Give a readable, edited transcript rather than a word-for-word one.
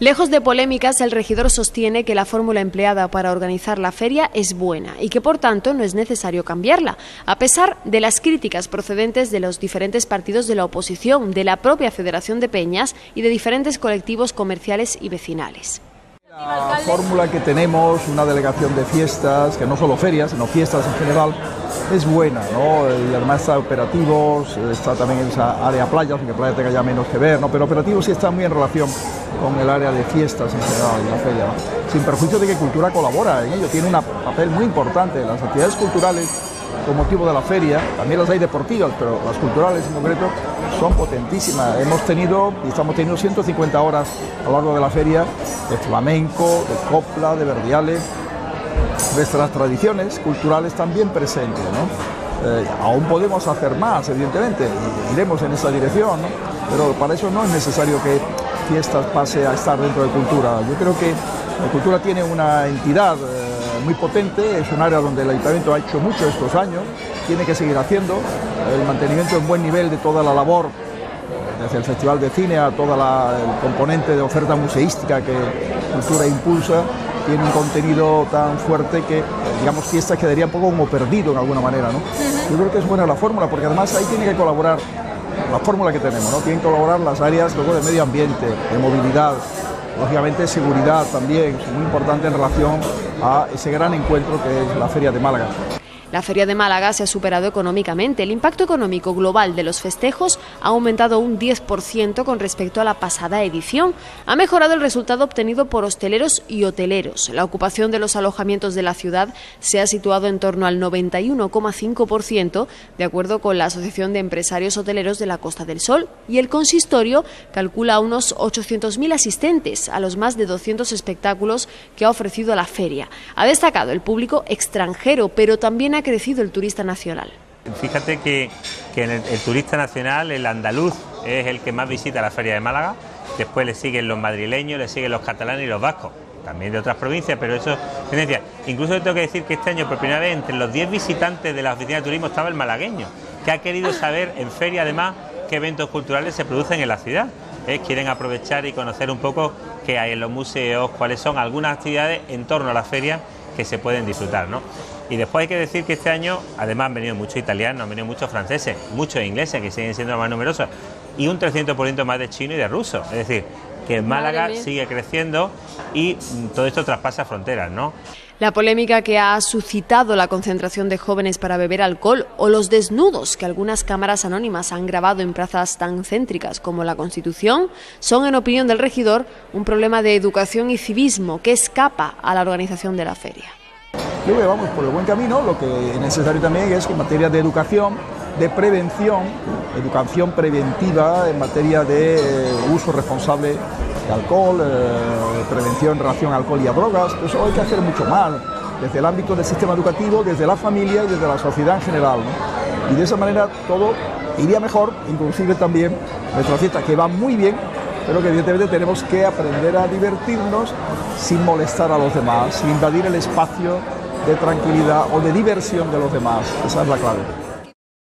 Lejos de polémicas, el regidor sostiene que la fórmula empleada para organizar la feria es buena y que, por tanto, no es necesario cambiarla, a pesar de las críticas procedentes de los diferentes partidos de la oposición, de la propia Federación de Peñas y de diferentes colectivos comerciales y vecinales. La fórmula que tenemos, una delegación de fiestas, que no solo ferias, sino fiestas en general, es buena, ¿no? Además está operativos, está también en esa área playas, aunque playa tenga ya menos que ver, ¿no? Pero operativos sí está muy en relación con el área de fiestas en general en la feria, ¿no? Sin perjuicio de que Cultura colabora en ello, tiene un papel muy importante. Las actividades culturales con motivo de la feria, también las hay deportivas, pero las culturales en concreto son potentísimas. Hemos tenido y estamos teniendo 150 horas a lo largo de la feria de flamenco, de copla, de verdiales, nuestras tradiciones culturales también presentes, ¿no? Aún podemos hacer más, evidentemente, y iremos en esa dirección, ¿no? Pero para eso no es necesario que fiestas pase a estar dentro de cultura. Yo creo que la cultura tiene una entidad muy potente, es un área donde el Ayuntamiento ha hecho mucho estos años, tiene que seguir haciendo el mantenimiento en buen nivel de toda la labor, desde el Festival de Cine a todo el componente de oferta museística que Cultura impulsa. Tiene un contenido tan fuerte que, digamos, fiestas quedaría un poco como perdido en alguna manera, ¿no? Yo creo que es buena la fórmula, porque además ahí tiene que colaborar la fórmula que tenemos, ¿no? Tienen que colaborar las áreas luego de medio ambiente, de movilidad, lógicamente seguridad también, es muy importante en relación a ese gran encuentro que es la Feria de Málaga. La Feria de Málaga se ha superado económicamente. El impacto económico global de los festejos ha aumentado un 10% con respecto a la pasada edición. Ha mejorado el resultado obtenido por hosteleros y hoteleros. La ocupación de los alojamientos de la ciudad se ha situado en torno al 91,5%, de acuerdo con la Asociación de Empresarios Hoteleros de la Costa del Sol, y el consistorio calcula unos 800.000 asistentes a los más de 200 espectáculos que ha ofrecido la feria. Ha destacado el público extranjero, pero también ha crecido el turista nacional. Fíjate que el turista nacional, el andaluz, es el que más visita la Feria de Málaga, después le siguen los madrileños, le siguen los catalanes y los vascos, también de otras provincias, pero eso es tendencia. Incluso tengo que decir que este año, por primera vez, entre los 10 visitantes de la oficina de turismo estaba el malagueño, que ha querido saber en feria además qué eventos culturales se producen en la ciudad. Quieren aprovechar y conocer un poco qué hay en los museos, cuáles son algunas actividades en torno a la feria que se pueden disfrutar, ¿no? Y después hay que decir que este año además han venido muchos italianos, han venido muchos franceses, muchos ingleses, que siguen siendo los más numerosos, y un 300% más de chino y de ruso. Es decir, que Málaga sigue creciendo y todo esto traspasa fronteras, ¿no? La polémica que ha suscitado la concentración de jóvenes para beber alcohol o los desnudos que algunas cámaras anónimas han grabado en plazas tan céntricas como la Constitución son, en opinión del regidor, un problema de educación y civismo que escapa a la organización de la feria. Yo creo que vamos por el buen camino. Lo que es necesario también es que en materia de educación, de prevención, educación preventiva en materia de uso responsable de alcohol, prevención en relación a alcohol y a drogas, eso hay que hacer mucho más, desde el ámbito del sistema educativo, desde la familia y desde la sociedad en general, ¿no? Y de esa manera todo iría mejor, inclusive también nuestra fiesta, que va muy bien, pero que evidentemente tenemos que aprender a divertirnos sin molestar a los demás, sin invadir el espacio de tranquilidad o de diversión de los demás. Esa es la clave.